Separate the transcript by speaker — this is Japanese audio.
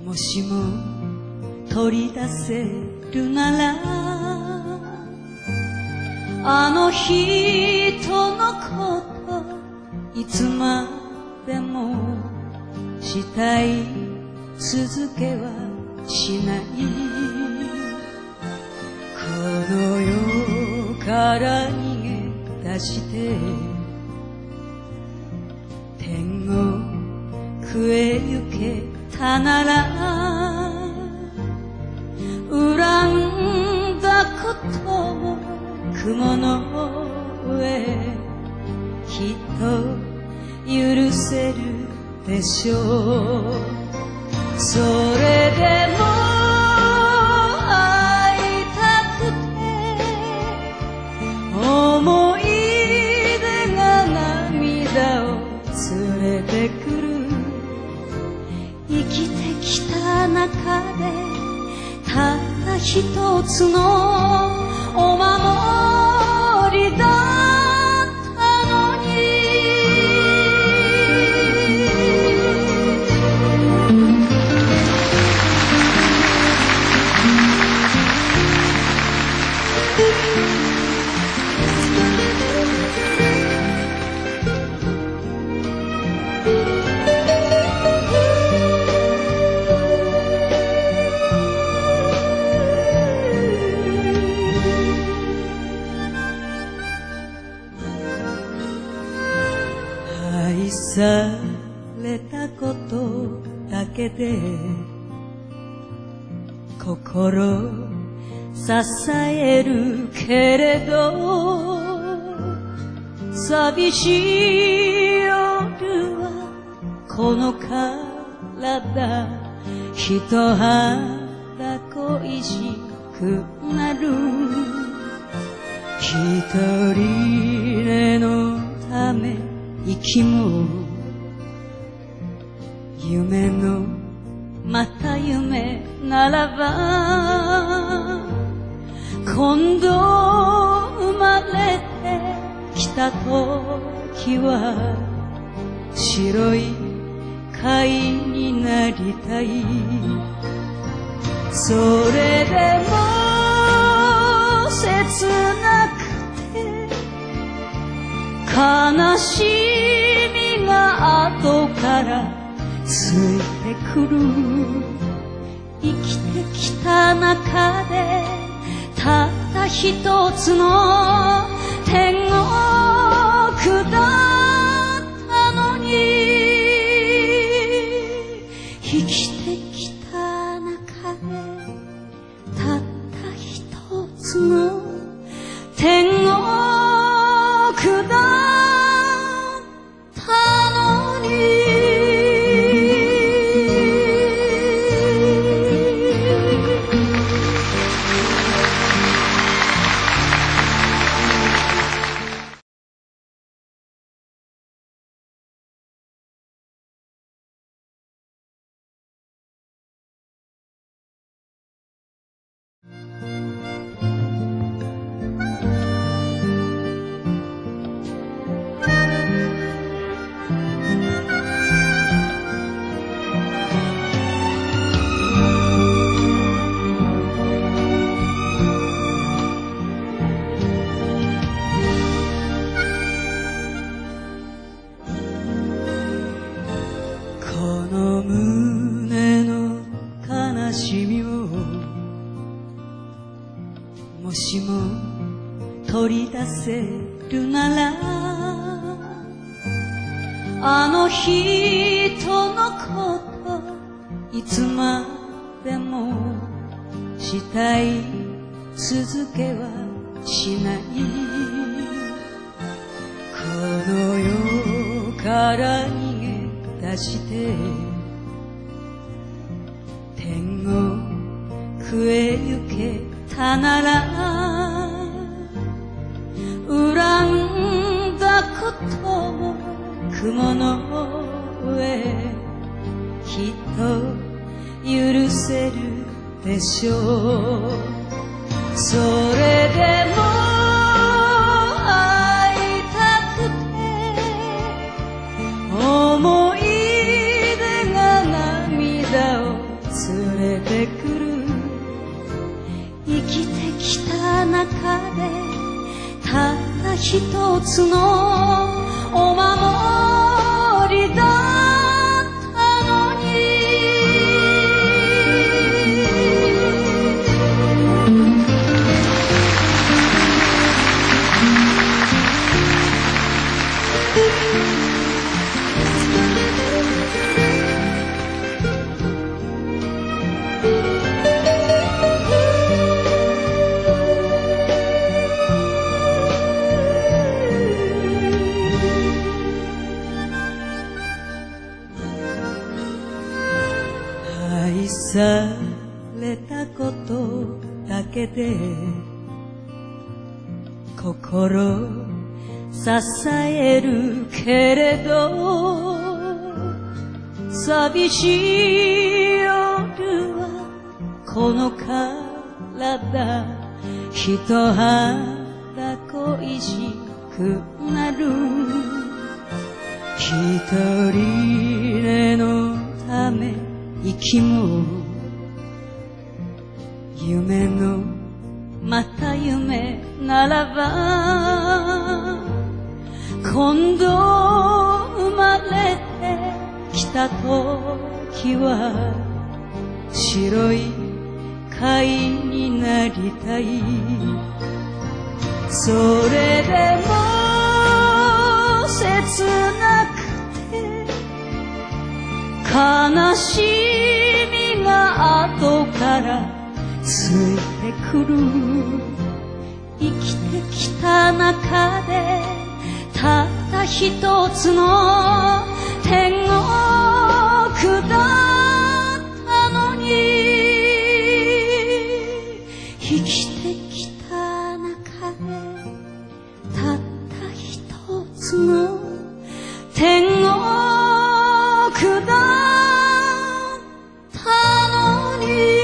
Speaker 1: もしも取り出せるならあの人のこといつまでもしたい続けはしないこの世から逃げ出して天国へ行けたなら恨んだことを雲の上きっと許せるでしょうそれでも会いたくて思い出が涙を連れてくる生きてきた中でたった一つのお守りだったのに愛されたことだけで心支えるけれど寂しい夜はこの体一肌恋しくなる一人寝のため息も夢のまた夢ならば今度生まれてきた時は白い貝になりたいそれでも切なくて悲しみが後からついてくる生きてきた中でたった一つの天国だったのに生きてきた中でたった一つの天国だったのにこの胸の悲しみをもしも取り出せるならあの人のこといつまでもしたい続けはしないこの世から逃げ出して天国へ行けたなら恨んだことを雲の上きっと許せるでしょうそれでも会いたくて思い出が涙をった一つのお守りだったのに愛されたことだけで心支えるけれど寂しい夜はこの体一肌恋しくなる一人のため息も夢のまた夢ならば今度生まれてきた時は白い貝になりたいそれでも切なくて悲しみが後からついてくる生きてきた中でたった一つの天国だったのに生きてきた中でたった一つの天国だったのに